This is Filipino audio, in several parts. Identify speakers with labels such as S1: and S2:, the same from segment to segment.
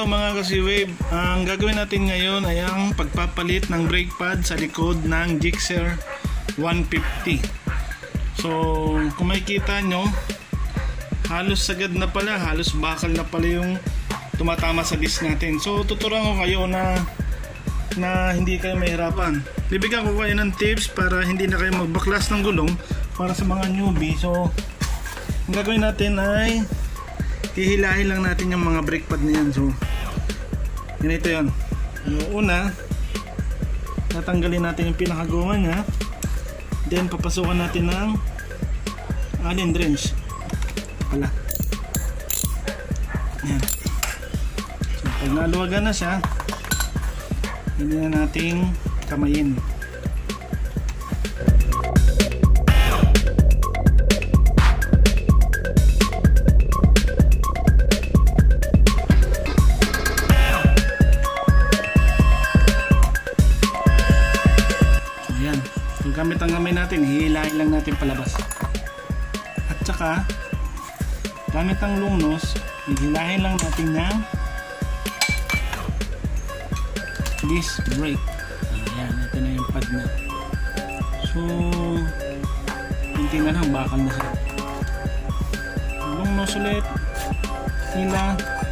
S1: mga Kasiwave, ang gagawin natin ngayon ay ang pagpapalit ng brake pad sa likod ng Gixxer 150. So kung makikita nyo, halos sagad na pala, halos bakal na pala yung tumatama sa disc natin. So tuturuan ko kayo na hindi kayo mahirapan. Bibigyan ko kayo ng tips para hindi na kayo magbaklas ng gulong para sa mga newbie. So ang gagawin natin ay hihilahin lang natin yung mga brake pad na yan. So ganito yun. Yung una, tatanggalin natin yung pinakagoma nya, then papasukan natin ng allen wrench pala. Yan. So pag naluwagan na siya, hindi na nating kamayin. Gamit ang kamay natin, hihilahin lang natin palabas. At saka gamit ang lungnos, hihilahin lang natin ng disc brake. Ayan, ito na yung pad na. So hindi na lang, bakal na siya. Lungnos ulit, hila.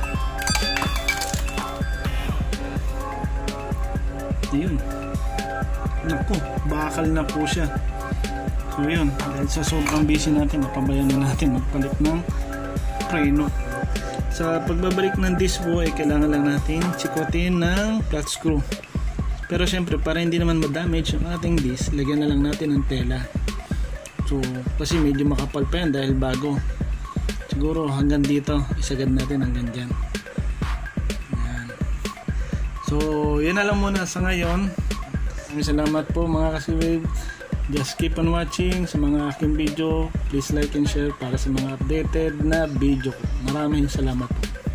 S1: Ayun. Naku, bakal na po siya. So yun, dahil sa sobrang busy natin, napabayan na natin magpalit ng preno. Sa pagbabalik ng disc po ay kailangan lang natin sikutin ng flat screw. Pero syempre para hindi naman ma-damage yung ating disc, lagyan na lang natin ng tela. So kasi medyo makapal pa yan dahil bago. Siguro hanggang dito, isagad natin hanggang dyan. Yan. So yun na lang muna sa ngayon. Salamat po mga Kasiwave. Just keep on watching sa mga aking video. Please like and share para sa mga updated na video. Maraming salamat po.